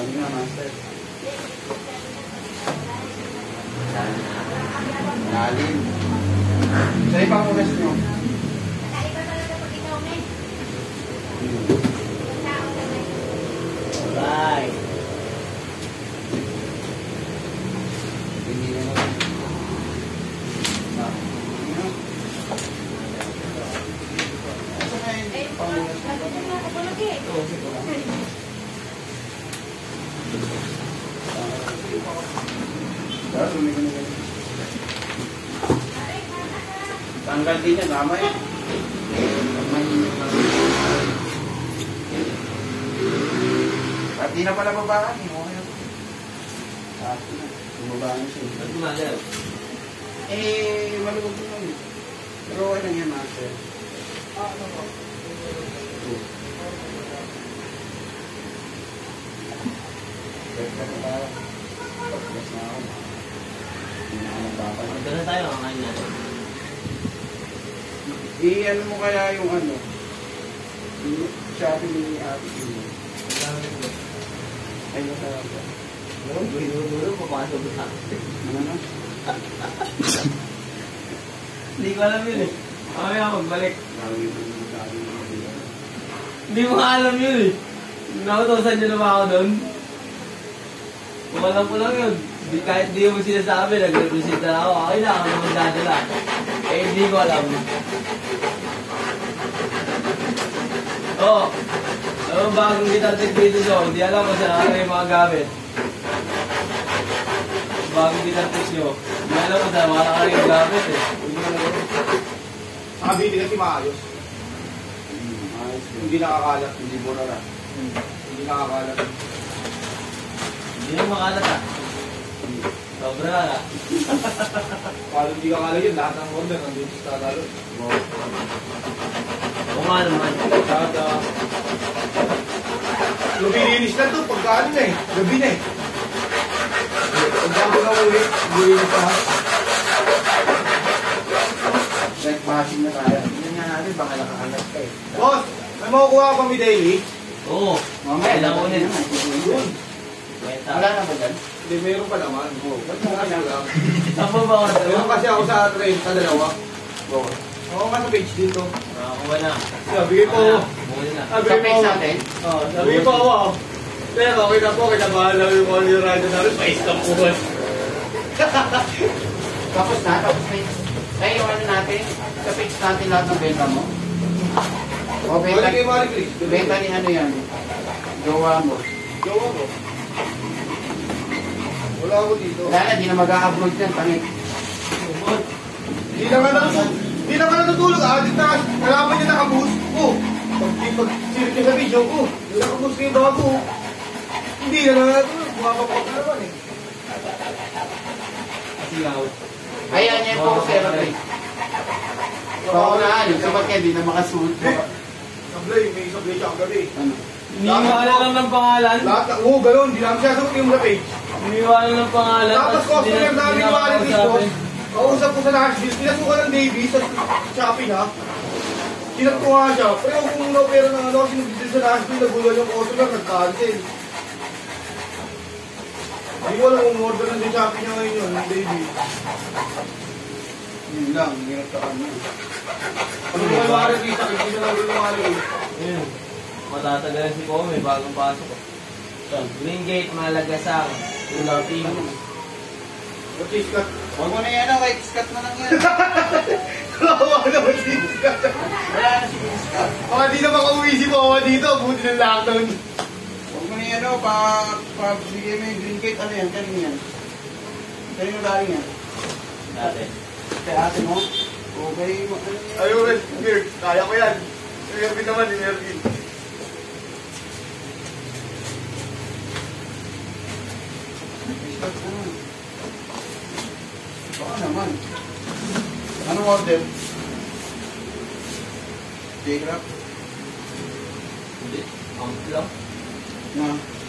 Sabi nga, master. Lalim. Sa'yo pa ang rest nyo. Nakaiba talaga pag ikaw, men. Alright. Hindi naman. Tanggal din yan, tama eh. At di na pala babaan eh. Okay na. Sabi na. Bumabaan siya. Ba't gumagalaw? Eh, maluwag mo yun. Pero okay lang yan, master. Ano po? Ito na tayo, ang kain natin. I-ano mo kaya yung ano? Yung shopping ni Ate Ino. Ay, masarap ba? Duro-duro, papasok sa akin. Ano na? Hindi ko alam yun eh. Mamaya magbalik. Gawin mo yung sabi mo. Hindi mo nga alam yun eh. Nakutusan nyo na ba ako doon? Kung alam ko lang yun. Kahit di mo sinasabi, nag-represent na ako. Okay na, ako naman dadala. Eh, hindi ko alam. Oo. Ano bagong guitar tech dito nyo? Hindi alam ko saan ano yung mga gamit. Bagong guitar tech nyo. Hindi alam ko saan mga ano yung gamit eh. Saka bili kasi maayos. Ayos. Hindi nakakalat. Hindi burara. Hindi nakakalat. Hindi na makalat ah. Sobra na. Kalo hindi kakalat yun, lahat ng order nandito sa tatalo. Oo nga naman. Kada... Lumilinis na ito, pagkaan na eh. Gabi na eh. Pagkaan ko na ulit, lumilinis na. Like bashing na kaya. Hindi nga natin, baka nakakalat ka eh. Boss, may makukuha ka kami daily? Oo. Mamaya, Kailangan ko dapat nila. yun. Yun. Wala na ba dyan? Hindi, meron pa naman. Ba't mo kasi lang? Saan ba ba ako Meron kasi ako sa train, sa dalawa. Oo. Oo nga sa page dito. Nakakuha na. Sabi ko, Bukuli na. sabi Sa ko, page natin? sabi ko ako. Pero okay na po, kinabahan lang yung all your rider namin, pa-stop po. Tapos na, tapos na. Kaya yung ano natin, sa page natin lahat ng benta mo. O benta, Balik kay Marie Chris. benta ni ano yan. Jowa mo. Jowa ko. Wala ako dito. Wala na, di na mag-a-upload yan. Pangit. Hindi na nga natutulog. Hindi na nga natutulog. Adit na. Kalaban niya nakabuhos. Oh. Pag-sirip niya sa video. Oh. Nakabuhos kayo bago. Hindi na nga natutulog. Bumabapag na naman eh. Sigaw. Ayan yan po, Sir Ray. So, na, yung sabat kaya, di na makasuot. Sablay, may sablay siya kagabi. Ano? Iniiwanan lang ng pangalan. Lahat na, oo, gano'n. Hindi namin siya sagot yung sa page. Iniiwanan ng pangalan. Tapos customer namin yung Marie Chris ko. Kausap ko sa Nashville. Pinasukan ng Davies sa Shopee na. Kinat ko nga siya. Pero kung na-opera ng ano, kasi nag-deal sa Nashville, nagulan yung customer, nag-cancel. Hindi ko alam kung order ng Shopee niya ngayon yun, ng Davies. Yun lang, hirap ka kami. Ano yung Marie Chris, sa hindi na lang yung Marie Chris. Ayun. Matatagalan si Pome, bagong pasok. Green Gate, Malagasang. Tulaw Team. Okay, Scott. Huwag mo na yan, white scat na lang yan. Kawawa naman si Scott. Wala na si Scott. Baka di na makauwi si Poma dito, buti ng lockdown. Huwag mo na yan, bigay mo yung green gate, ano yan, kanina yan. Kanina galing yan. Dati. Kaya ate mo, okay mo, ano yan. Ayun, Mirk, kaya ko yan. Mirk naman, ni Mirk. Scott, ano? Baka naman. Anong order? J-Grab? Hindi. Ang lang. Na?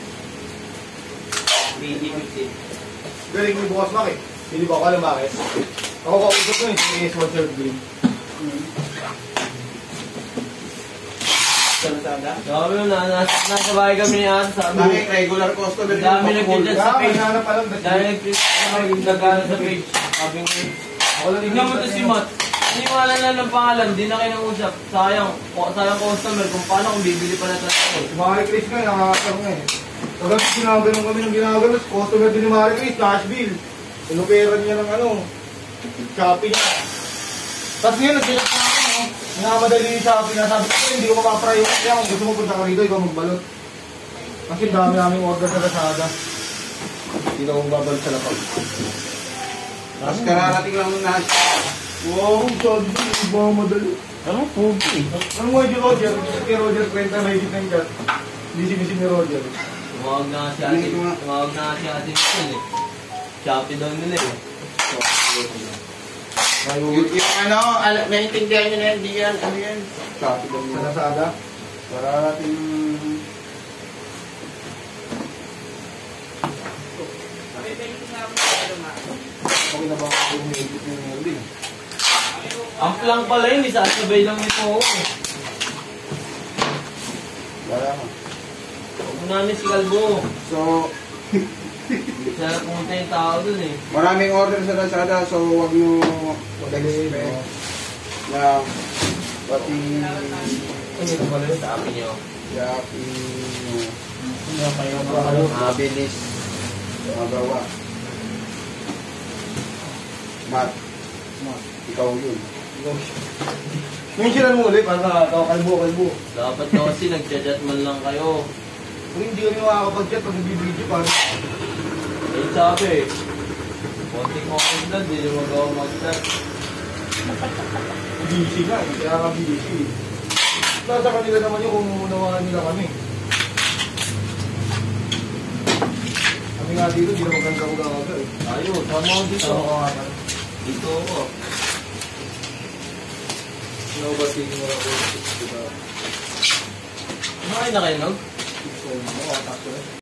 PG-50. Galing ni Bukas Mac eh. Hindi ba ako alam bakit? Ako kausap ko eh, si Swanser Green. sa Lazada? Sabi mo na, nasa bahay kami ni Ate, sabi mo. Bakit regular customer Ang dami nag-chat sa page. Hinahanap pa lang. Dahil nag-ano sa page. Sabi mo, tingnan mo to si Matt. Hindi mo alam lang ng pangalan, di na kayo nang-usap. Sayang customer, kung paano kung bibili pa na tayo. Si Marie Chris nga, nakakasama nga eh. Pagkat ginaganon kami ng ginaganon, customer din ni Marie Chris, cash bill. Inopera niya ng ano, Shopee niya. Tapos ngayon, nagsilat na ako, no? Nakamadali yung Shopee na sabi ko, hindi ko mapapriority kaya kung gusto mo punta ka rito, ikaw magbalot. Kasi dami naming order sa Lazada. Hindi na akong babalot sa lapag. Tapos kararating lang na. Wow, sabi ko, hindi ba madali? Anong pogi? Ano mo yung Roger? Kay Roger kwenta may higit ng chat. Hindi si ni Roger. Tumawag na si Ate Michelle eh. Shopee daw nila eh. Yung ano, naiintindihan nyo na yan, di yan, ano yan? Copy lang Sa yun. Lazada. Kararating... Okay na ba ako umibig yung huli? Ang lang pala yun, isasabay lang nito ako eh. Wala ka. Huwag mo namin si Kalbo. So, Siya na pumunta yung tao dun eh. maraming order sa Lazada, so huwag nyo mag-expect na pati Ano ito pala yun? Sabi niyo. mabilis magawa. Mat, ikaw yun. Mentionan mo ulit para kalbo. Dapat daw kasi nagchat-chat man lang kayo. Kung hindi kami makakapag-chat pag nagbibideo pa. Eh sabi, konting comment lang, di nyo magawa mag-chat. Busy nga, kaya ka busy. Nasa kanila naman yung umuunawaan nila kami. Kami nga dito, di naman kang kamugawaga eh. Ayun, sama ko dito. Dito ako. Nabating mo ako. Kumain na kayo, no? Oo, tapos